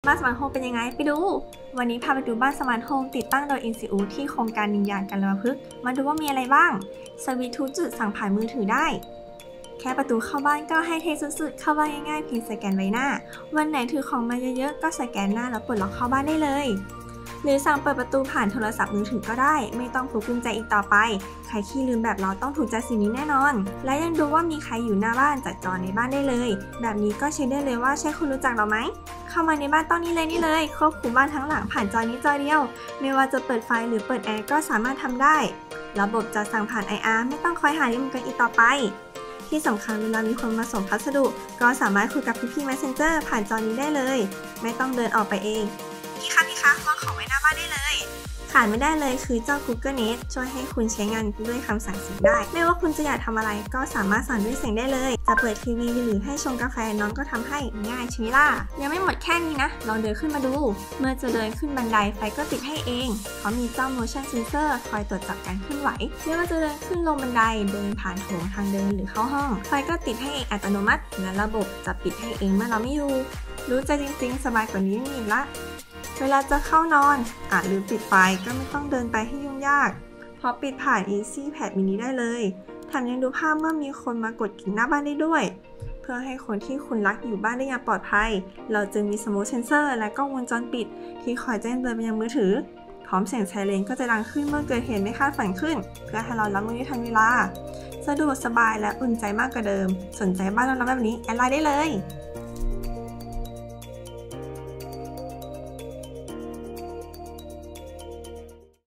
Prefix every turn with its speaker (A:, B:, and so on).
A: บ้านสมาร์ทโฮมเป็นยังไงไปดูวันนี้พาไปดูบ้านสมาร์ทโฮมติดตั้งโดย INSEAD ที่โครงการนินยางกัลยาณพฤกษ์มาดูว่ามีอะไรบ้างสวิตช์ทุกจุดสั่งผ่านมือถือได้แค่ประตูเข้าบ้านก็ให้เท่สุดๆเข้าบ้านง่ายๆเพียงสแกนใบหน้าวันไหนถือของมาเยอะๆก็สแกนหน้าแล้วปลดล็อกเข้าบ้านได้เลยหรือสั่งเปิดประตูผ่านโทรศัพท์มือถือก็ได้ไม่ต้องพกกุญแจอีกต่อไปใครขี้ลืมแบบเราต้องถูกใจสิ่งนี้แน่นอนและยังดูว่ามีใครอยู่หน้าบ้านจัดจอในบ้านได้เลยแบบนี้ก็เช็คได้เลยว่าใช่คุณรู้จักเราไหมเข้ามาในบ้านต้องนี่เลยควบคุมบ้านทั้งหลังผ่านจอนี้จอเดียวไม่ว่าจะเปิดไฟหรือเปิดแอร์ก็สามารถทำได้ระบบจะสั่งผ่าน IR ไม่ต้องคอยหารีโมทกันอีกต่อไปที่สำคัญเวลามีคนมาส่งพัสดุก็สามารถคุยกับพี่ๆ Messenger ผ่านจอนี้ได้เลยไม่ต้องเดินออกไปเองพี่คะวางของไว้หน้าบ้านได้เลยขาดไม่ได้เลยคือเจ้า Google Nest ช่วยให้คุณใช้งานด้วยคำสั่งเสียงได้ไม่ว่าคุณจะอยากทำอะไรก็สามารถสั่งด้วยเสียงได้เลยจะเปิดทีวีหรือให้ชงกาแฟน้องก็ทำให้ง่ายใช่ไหมล่ะยังไม่หมดแค่นี้นะลองเดินขึ้นมาดูเมื่อจะเดินขึ้นบันไดไฟก็ติดให้เองเพราะมีเจ้า motion sensor คอยตรวจจับการเคลื่อนไหวไม่ว่าจะเดินขึ้นลงบันไดเดินผ่านโถงทางเดินหรือเข้าห้องไฟก็ติดให้เองอัตโนมัติและระบบจะปิดให้เองเมื่อเราไม่อยู่รู้ใจจริงๆสบายกว่านี้ไม่มีละเวลาจะเข้านอนอาจลืมปิดไฟก็ไม่ต้องเดินไปให้ยุ่งยากเพราะปิดผ่าน EasyPad mini ได้เลยแถมยังดูภาพเมื่อมีคนมากดกิ่งหน้าบ้านได้ด้วยเพื่อให้คนที่คุณรักอยู่บ้านได้อย่างปลอดภัยเราจึงมี Smart Sensor และกล้องวงจรปิดที่คอยแจ้งเตือนไปยังมือถือพร้อมเสียงไซเรนก็จะดังขึ้นเมื่อเกิดเหตุไม่คาดฝันขึ้นเพื่อให้เรารับมือได้ทันเวลาสะดวกสบายและอุ่นใจมากกว่าเดิมสนใจบ้านเราแบบนี้แอดไลน์ได้เลย